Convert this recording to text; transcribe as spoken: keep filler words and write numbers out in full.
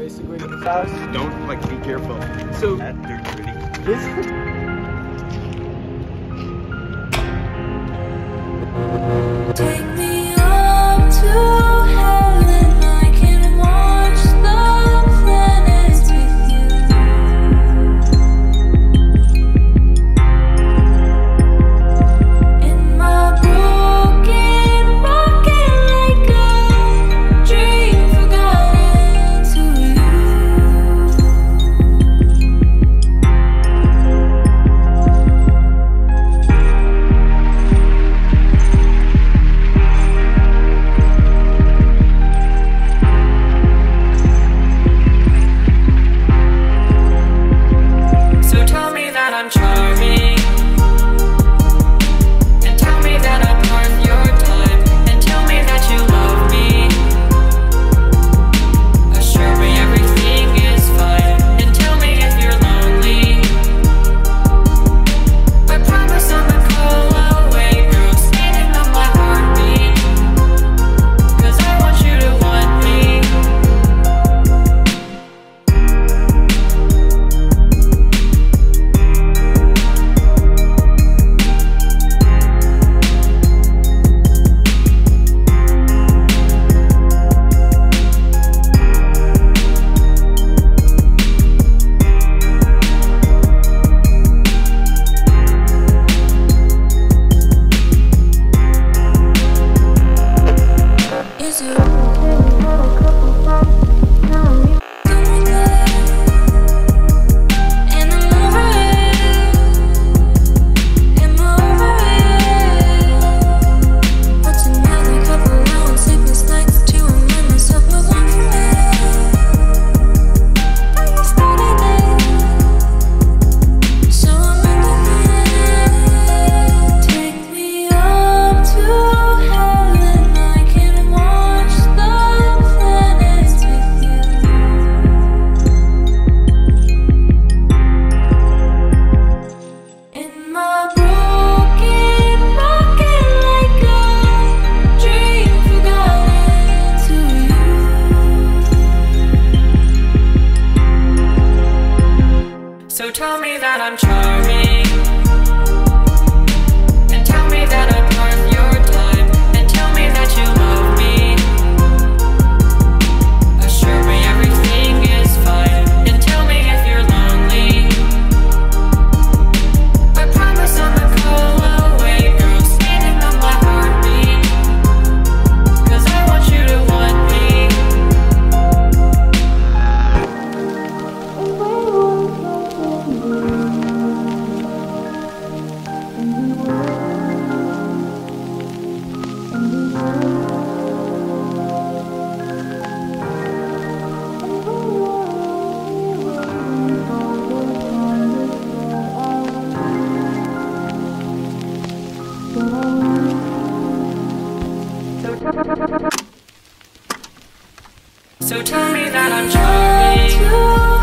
basically in his house. Don't, like, be careful. So That dirty pretty. this Take me up to heaven, I can watch the planets with you. In my broken rocket like a dream forgotten to you. So tell me that I'm charming, and tell me that I'm worth your time, and tell me that you love me. Assure me everything is fine, and tell me if you're lonely. I promise I'ma call away, girl, standing on my heartbeat, 'cause I want you to want me. Is it and I'm over it. Am I over it? What's another couple hours sleepless nights to remind myself of one for me? I started it, so I'm under it. Take me up to heaven, I can watch the planets with you. In my broken rocket like a dream forgotten to you. So tell me that I'm charming, and tell me that I'm worth your time, and tell me that you love me. Assure me everything is fine, and tell me if you're lonely. I promise I'ma call away, girl, standing on my heartbeat, 'cause I want you to want me. So tell me that I'm charming.